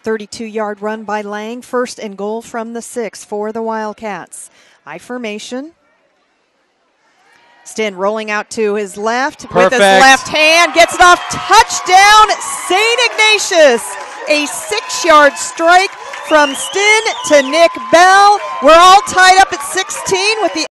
32-yard run by Lang. 1st and goal from the 6 for the Wildcats. I formation. Stinn rolling out to his left. Perfect. With his left hand. Gets it off. Touchdown, St. Ignatius. A 6-yard strike from Stinn to Nik Bell. We're all tied up at 16 with the